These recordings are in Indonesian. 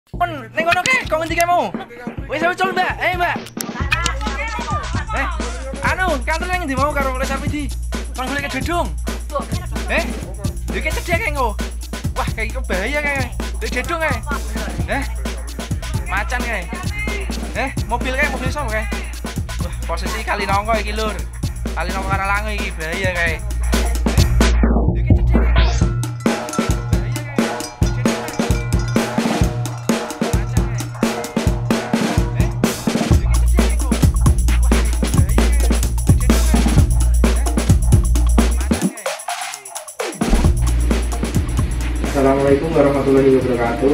Pun ning kono ke, kok ngendi kamu? Wis ucul, Mbak. Mbak. Anu, kantor nang ngendi mau karo Resa Pidi? Kon golek gedung. Iki cedhek kae engko. Wah, kayak iki bahaya kae. Golek gedung kae. Macan kae. Mobil sapa kae? Wah, posisi kali nongko iki, Lur. Kali nongko karo Lango iki bahaya kae. Assalamualaikum warahmatullahi wabarakatuh.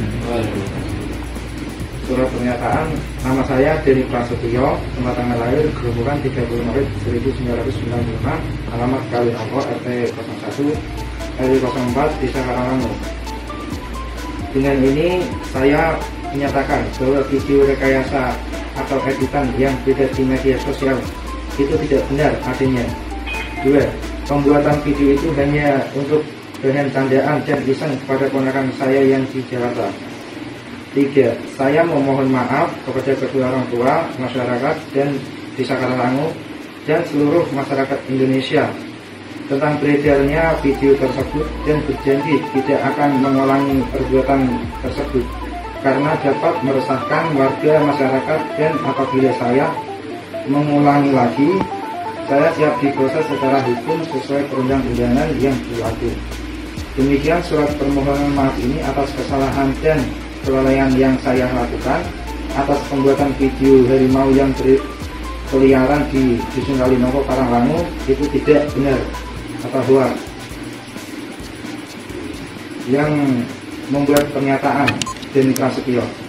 Surat pernyataan, nama saya Denny Prasetyo, tempat tanggal lahir Gerobokan 30 Maret 1995, alamat Kalinongko RT 01 RW 04 Desa Karanglangu. Dengan ini saya menyatakan bahwa video rekayasa atau editan yang beredar di media sosial itu tidak benar adanya. 2. Pembuatan video itu hanya untuk bahan candaan dan iseng kepada ponakan saya yang di Jakarta. 3. Saya memohon maaf kepada kedua orang tua, masyarakat, dan Desa Karanglangu dan seluruh masyarakat Indonesia tentang beredarnya video tersebut dan berjanji tidak akan mengulangi perbuatan tersebut karena dapat meresahkan warga masyarakat, dan apabila saya mengulangi lagi, saya siap diproses secara hukum sesuai perundang-undangan yang berlaku. Demikian surat permohonan maaf ini atas kesalahan dan kelalaian yang saya lakukan atas pembuatan video harimau yang berkeliaran di Dusun Kalinongko Karanglangu itu tidak benar atau hoax. Yang membuat pernyataan Denny Prasetyo.